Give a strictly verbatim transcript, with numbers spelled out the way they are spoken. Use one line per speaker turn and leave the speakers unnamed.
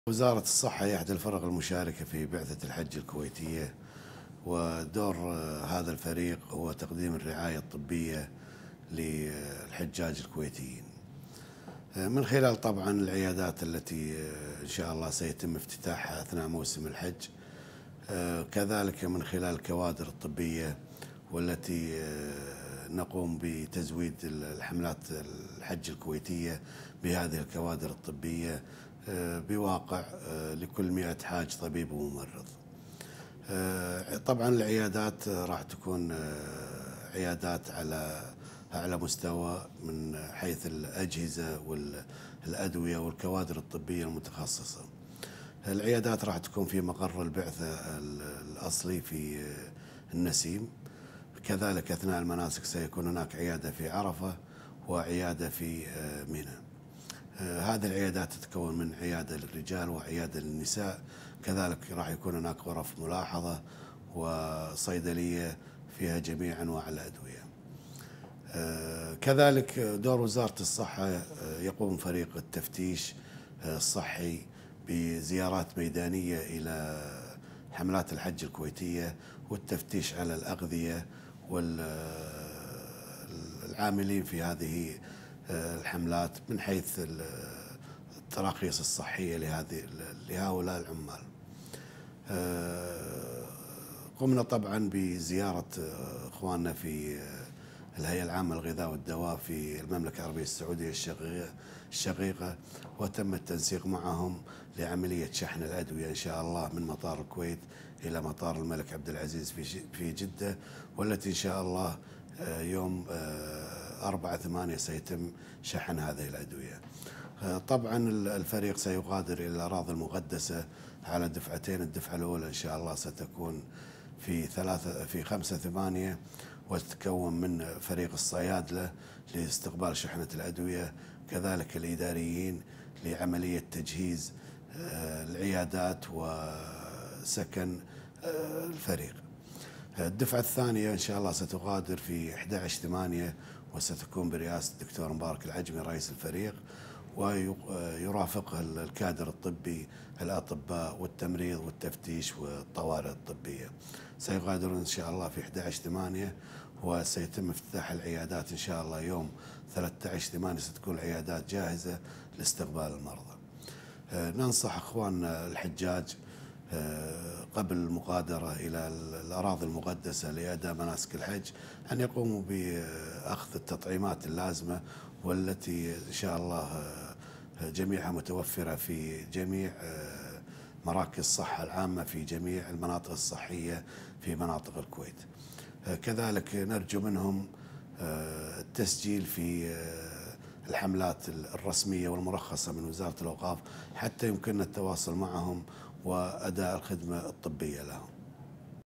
وزارة الصحة هي إحدى الفرق المشاركة في بعثة الحج الكويتية، ودور هذا الفريق هو تقديم الرعاية الطبية للحجاج الكويتيين من خلال طبعا العيادات التي إن شاء الله سيتم افتتاحها أثناء موسم الحج، كذلك من خلال الكوادر الطبية والتي نقوم بتزويد الحملات الحج الكويتية بهذه الكوادر الطبية بواقع لكل مئة حاج طبيب وممرض. طبعا العيادات راح تكون عيادات على أعلى مستوى من حيث الأجهزة والأدوية والكوادر الطبية المتخصصة. العيادات راح تكون في مقر البعثة الأصلي في النسيم، كذلك أثناء المناسك سيكون هناك عيادة في عرفة وعيادة في منى. هذه العيادات تتكون من عيادة للرجال وعيادة للنساء، كذلك راح يكون هناك غرف ملاحظة وصيدلية فيها جميع أنواع الأدوية. كذلك دور وزارة الصحة يقوم فريق التفتيش الصحي بزيارات ميدانية إلى حملات الحج الكويتية والتفتيش على الأغذية والعاملين في هذه الحملات من حيث التراخيص الصحية لهذه لهؤلاء العمال. قمنا طبعا بزيارة اخواننا في الهيئة العامة للغذاء والدواء في المملكة العربية السعودية الشقيقة الشقيقة وتم التنسيق معهم لعملية شحن الأدوية إن شاء الله من مطار الكويت إلى مطار الملك عبد العزيز في في جدة، والتي إن شاء الله يوم أربعة ثمانية سيتم شحن هذه الأدوية. طبعا الفريق سيغادر إلى الأراضي المقدسة على دفعتين، الدفعة الأولى إن شاء الله ستكون في ثلاثة في خمسة ثمانية وتتكون من فريق الصيادلة لاستقبال شحنة الأدوية، كذلك الإداريين لعملية تجهيز العيادات وسكن الفريق. الدفعة الثانية إن شاء الله ستغادر في أحد عشر ثمانية وستكون برئاسة الدكتور مبارك العجمي رئيس الفريق، ويرافقها الكادر الطبي الأطباء والتمريض والتفتيش والطوارئ الطبية. سيغادرون إن شاء الله في أحد عشر ثمانية وسيتم افتتاح العيادات إن شاء الله يوم ثلاثة عشر ثمانية، ستكون العيادات جاهزة لاستقبال المرضى. ننصح أخواننا الحجاج قبل المغادرة إلى الأراضي المقدسة لأداء مناسك الحج أن يقوموا بأخذ التطعيمات اللازمة والتي إن شاء الله جميعها متوفرة في جميع مراكز الصحة العامة في جميع المناطق الصحية في مناطق الكويت. كذلك نرجو منهم التسجيل في الحملات الرسمية والمرخصة من وزارة الأوقاف حتى يمكننا التواصل معهم وأداء الخدمة الطبية لهم.